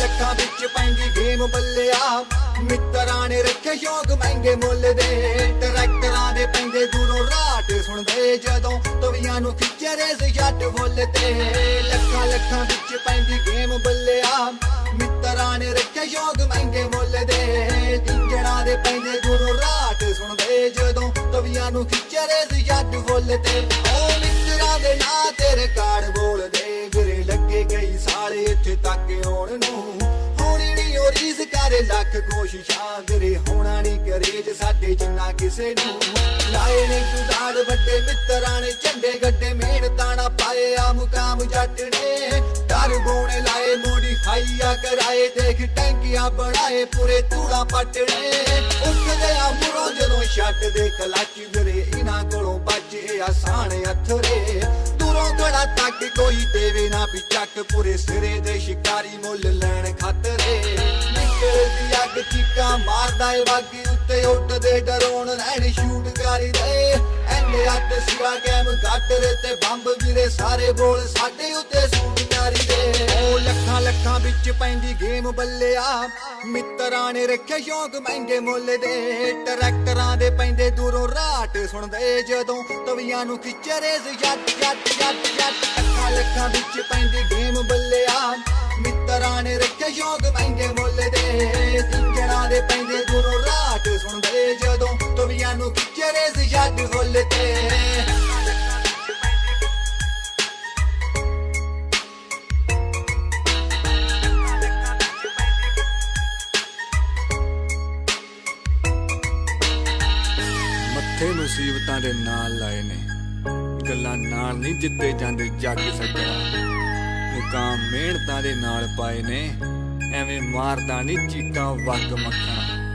ਲੱਖਾਂ ਵਿੱਚ ਪੈਂਦੀ ਗੇਮ ਬੱਲਿਆ। ਮਿੱਤਰਾਂ ਨੇ ਰੱਖੇ ਸ਼ੌਕ ਮਹਿੰਗੇ ਮੁੱਲ ਦੇ। ਟਰੈਕਟਰਾਂ ਦੇ ਪੈਂਦੇ ਦੂਰੋਂ ਰਾਟ ਸੁਣਦੇ ਜਦੋਂ ਤਵੀਆਂ ਨੂੰ ਖਿੱਚੇ ਰੇਸ ਜੱਟ ਫੁੱਲ ਤੇ। ਲੱਖਾਂ ਵਿੱਚ ਪੈਂਦੀ ਗੇਮ ਬੱਲਿਆ। ਮਿੱਤਰਾਂ ਨੇ ਰੱਖੇ ਸ਼ੌਕ ਮਹਿੰਗੇ ਮੁੱਲ ਦੇ। ਇੰਜਣਾਂ ਦੇ ਪੈਂਦੇ ਦੂਰੋਂ ਰਾਟ ਸੁਣਦੇ ਜਦੋਂ ਤਵੀਆਂ ਨੂੰ ਖਿੱਚੇ ਰੇਸ ਜੱਟ ਫੁੱਲ ਤੇ। ਉਹ ਮਿੱਤਰਾਂ ਦੇ ਨਾਂ ਤੇ ਰਿਕਾਰਡ ਬੋਲਦੇ ਵੀਰੇ ਲੱਗੇ ਕਈ ਸਾਲ ਇੱਥੇ ਤੱਕ ਆਉਣ ਨੂੰ। ਹੋਣੀ ਨੀ ਉਹ ਰੀਸ ਕਰੇ ਲੱਖ ਕੋਸ਼ਿਸ਼ਾਂ ਵੀਰੇ ਹੋਣਾ ਨੀ ਕਰੇਜ ਸਾਡੇ ਜਿੰਨਾ ਕਿਸੇ ਨੂੰ। ਲਾਏ ਨੇ ਜੁਗਾੜ ਵੱਡੇ ਮਿੱਤਰਾਂ ਨੇ ਝੰਡੇ ਗੱਡੇ ਮਿਹਨਤਾਂ ਨਾ ਪਾਏ ਆ ਮੁਕਾਮ ਜੱਟ ਨੇ। ਦਰ ਬੋਣੇ ਲਾਏ ਮੋਡੀਫਾਈਆ ਕਰਾਏ ਦੇਖ ਟੈਂਕੀਆਂ ਬਣਾਏ ਪੂਰੇ ਧੂੜਾ ਪੱਟਣੇ। ਉੱਠਦੇ ਆ ਮੁਰੋਂ ਜਦੋਂ ਛੱਡ ਦੇ ਕਲੱਚ ਵੀਰੇ ਇਹਨਾਂ ਕੋਲੋਂ ਬੱਜੇ ਆਸਾਨ ਅਥਰੇ। ਦੂਰੋਂ ਗੜਾ ਤੱਕ ਕੋਈ ਦੇਵੇ ਨਾ ਵੀ ਚੱਕ ਪੂਰੇ ਸਿਰੇ ਦੇ ਸ਼ਿਕਾਰੀ ਮੁੱਲ ਲੈਣ ਖਾਤਰੇ। ਨਿਕਲਦੀ ਅੱਗ ਚੀਕਾਂ ਮਾਰਦਾ ਏ ਬਾਗੀ ਉੱਤੇ ਉੱਡਦੇ ਡਰੋਨ ਲੈਣ ਸ਼ੂਟ ਕਰੀਦੇ। ਐਨੇ ਅੱਤ ਸਿਰਾ ਗੈਮ ਗਾਟਰੇ ਤੇ ਬੰਬ ਵੀਰੇ ਸਾਰੇ ਬੋਲ ਸਾਡੇ ਉੱਤੇ ਸੂਟ ਕਰੀਦੇ। ਉਹ ਲੱਖਾਂ ਵਿੱਚ ਪੈਂਦੀ ਗੇਮ ਬੱਲਿਆ। ਮਿੱਤਰਾਂ ਨੇ ਰੱਖੇ ਸ਼ੌਕ ਮਹਿੰਗੇ ਮੁੱਲ ਦੇ। ਟਰੈਕਟਰਾਂ ਦੇ ਪੈਂਦੇ ਦੂਰੋਂ ਰਾਟ ਸੁਣਦੇ ਜਦੋਂ ਤਵੀਆਂ ਨੂੰ ਖਿੱਚੇ ਰੇਸ ਜੱਟ। ਲੱਖਾਂ ਵਿੱਚ ਪੈਂਦੀ ਗੇਮ ਬੱਲਿਆ। ਮਿੱਤਰਾਂ ਨੇ ਰੱਖੇ ਸ਼ੌਕ ਮਹਿੰਗੇ ਮੁੱਲ ਦੇ। ਇੰਜਣਾਂ ਦੇ ਪੈਂਦੇ ਦੂਰੋਂ ਰਾਟ ਸੁਣਦੇ ਜਦੋਂ ਤਵੀਆਂ ਨੂੰ ਖਿੱਚੇ ਰੇਸ ਜੱਟ ਫੁੱਲ ਤੇ। ਮੱਥੇ ਮੁਸੀਬਤਾਂ ਦੇ ਨਾਲ ਲਾਏ ਨੇ ਗੱਲਾਂ ਨਾਲ ਨਹੀਂ ਜਿੱਤੇ ਜਾਂਦੇ ਜੱਗ ਸੱਜਣਾ। ਮੁਕਾਮ ਮਿਹਨਤਾਂ ਦੇ ਨਾਲ ਪਾਏ ਨੇ ਐਵੇਂ ਮਾਰਦਾ ਨਹੀਂ ਚੀਕਾਂ ਵਗ ਮੱਖਣਾ।